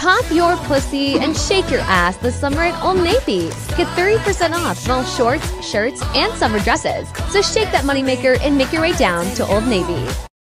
Pop your pussy and shake your ass this summer at Old Navy. Get 30% off all shorts, shirts, and summer dresses. So shake that moneymaker and make your way down to Old Navy.